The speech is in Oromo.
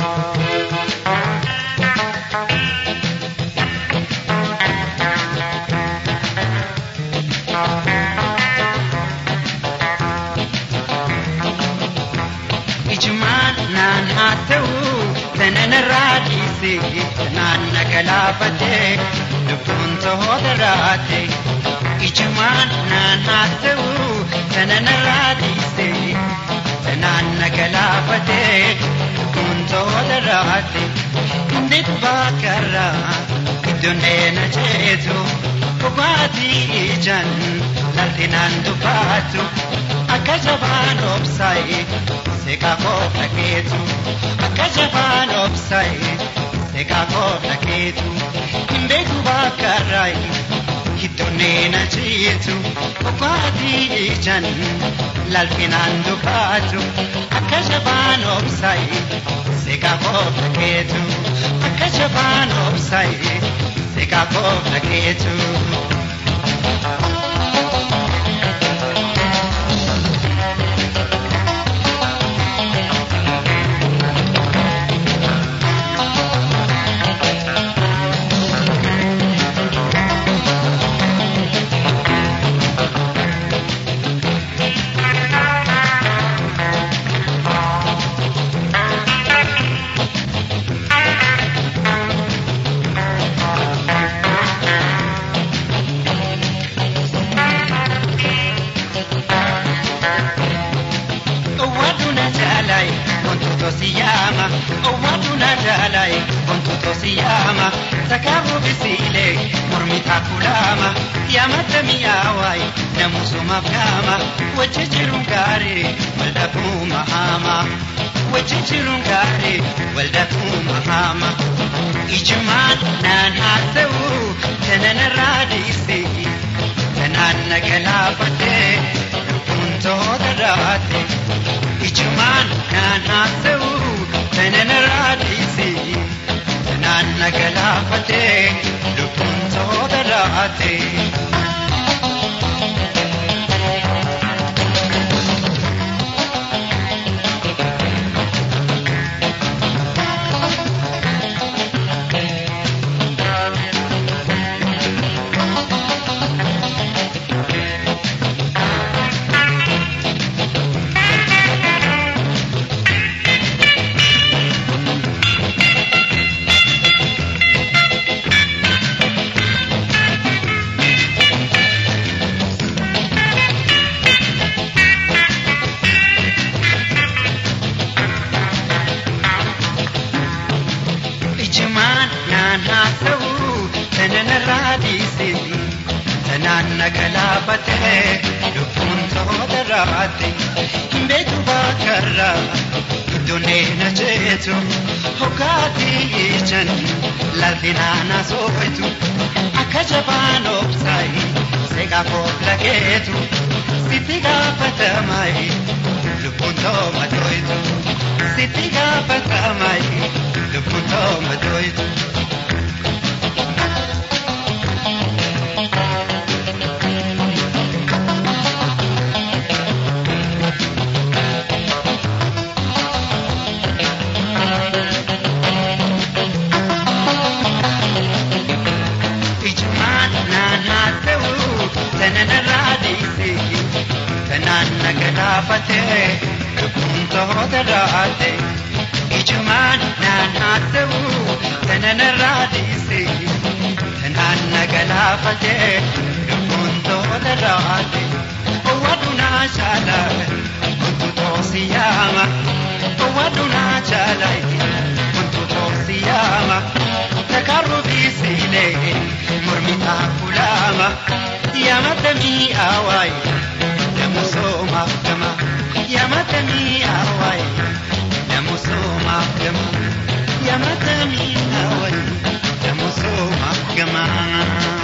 Ijman hatau tanan radisi nan nagalafate lubun tohodarate Ijman hatau tanan radisi nan nagalafate lubun tohodarate Indit bakara idunena jetu Bugati ijan laltinan dubatu Akajaban obsai Seka kota ketu, akajaban obsai. Seka kota ketu, imbeku bakarai. Hidonena chitu, okwati ichan. Lalfinan dubatu, akajaban obsai. Seka kota ketu, akajaban obsai. Seka kota ketu. Siyama, owaduna jalai, kontuto siyama, takabu bisile, murmita kulama, yamata miyawai, namusuma kama, wajijirungari, waldaku mahama, wajijirungari, waldaku mahama. Ijman nan hatau, tanan radisi, tanan nagalafate, punto darate. Ijman nan hatau tanan radisi tanan nagalafate lubun tohodarate tanan nagalafate lubun tohodarate imbeku bakara idonena jetu hokati ichan lalfinana soitu akajaban obsai seka koplaketu sitiga patamai lubun tomatoitu sitiga patamai lubun tomatoitu tanan nagalafate lubun tohodarate Ijman nan hatau tanan radisi tanan nagalafate lubun tohodarate owaduna jalai kuntuto siyama owaduna jalai kuntuto siyama takarrubi sile murmita kulama yamatami awai namusoma kama yamatami awai namusoma kama yamatami awai namusoma kama